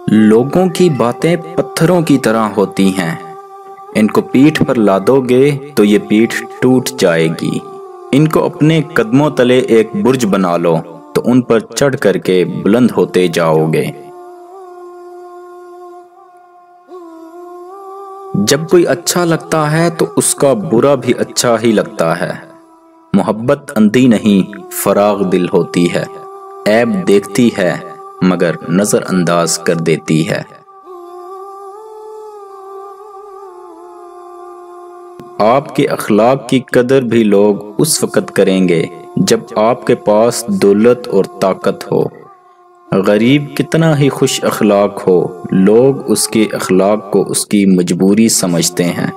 لوگوں کی باتیں پتھروں کی طرح ہوتی ہیں، ان کو پیٹھ پر لادو گے تو یہ پیٹھ ٹوٹ جائے گی۔ ان کو اپنے قدموں تلے ایک برج بنا لو تو ان پر چڑھ کر کے بلند ہوتے جاؤ گے۔ جب کوئی اچھا لگتا ہے تو اس کا برا بھی اچھا ہی لگتا ہے۔ محبت اندھی نہیں، فراغ دل ہوتی ہے، عیب دیکھتی ہے مگر نظر انداز کر دیتی ہے۔ آپ کے اخلاق کی قدر بھی لوگ اس وقت کریں گے جب آپ کے پاس دولت اور طاقت ہو۔ غریب کتنا ہی خوش اخلاق ہو، لوگ اس کے اخلاق کو اس کی مجبوری سمجھتے ہیں۔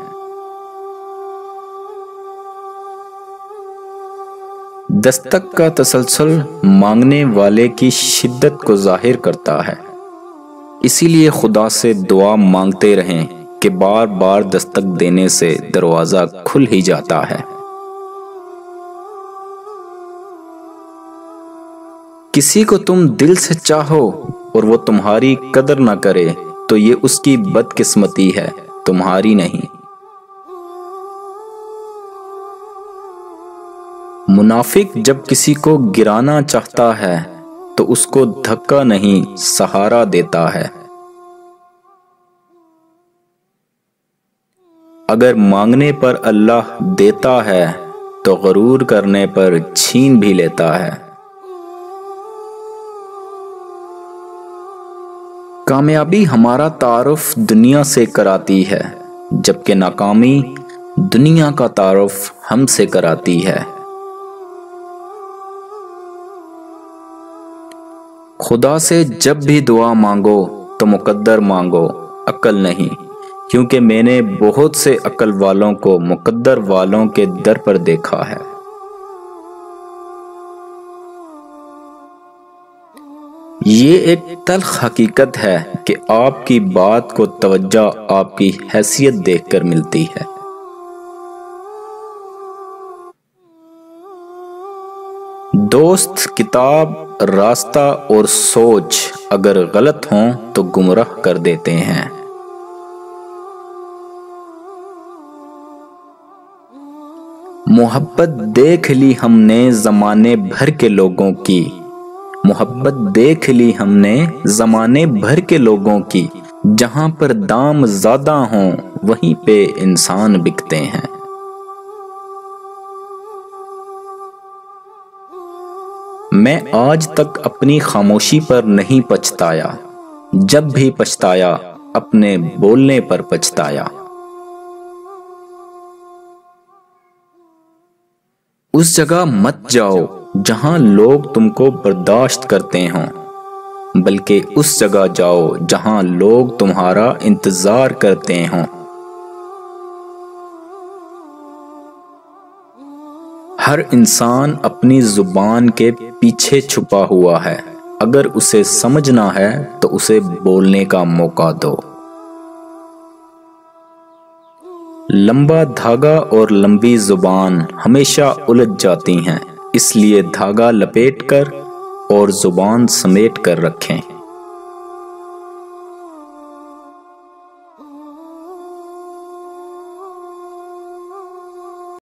دستک کا تسلسل مانگنے والے کی شدت کو ظاہر کرتا ہے، اسی لیے خدا سے دعا مانگتے رہیں کہ بار بار دستک دینے سے دروازہ کھل ہی جاتا ہے۔ کسی کو تم دل سے چاہو اور وہ تمہاری قدر نہ کرے تو یہ اس کی بدقسمتی ہے، تمہاری نہیں۔ منافق جب کسی کو گرانا چاہتا ہے تو اس کو دھکا نہیں سہارا دیتا ہے۔ اگر مانگنے پر اللہ دیتا ہے تو غرور کرنے پر چھین بھی لیتا ہے۔ کامیابی ہمارا تعارف دنیا سے کراتی ہے، جبکہ ناکامی دنیا کا تعارف ہم سے کراتی ہے۔ خدا سے جب بھی دعا مانگو تو مقدر مانگو، عقل نہیں، کیونکہ میں نے بہت سے عقل والوں کو مقدر والوں کے در پر دیکھا ہے۔ یہ ایک تلخ حقیقت ہے کہ آپ کی بات کو توجہ آپ کی حیثیت دیکھ کر ملتی ہے۔ دوست، کتاب، راستہ اور سوچ اگر غلط ہوں تو گمراہ کر دیتے ہیں۔ محبت دیکھ لی ہم نے زمانے بھر کے لوگوں کی، محبت دیکھ لی ہم نے زمانے بھر کے لوگوں کی، جہاں پر دام زیادہ ہوں وہیں پہ انسان بکتے ہیں۔ میں آج تک اپنی خاموشی پر نہیں پچھتایا، جب بھی پچھتایا اپنے بولنے پر پچھتایا۔ اس جگہ مت جاؤ جہاں لوگ تم کو برداشت کرتے ہوں، بلکہ اس جگہ جاؤ جہاں لوگ تمہارا انتظار کرتے ہوں۔ ہر انسان اپنی زبان کے پیچھے چھپا ہوا ہے، اگر اسے سمجھنا ہے تو اسے بولنے کا موقع دو۔ لمبا دھاگا اور لمبی زبان ہمیشہ الجھ جاتی ہیں، اس لیے دھاگا لپیٹ کر اور زبان سمیٹ کر رکھیں۔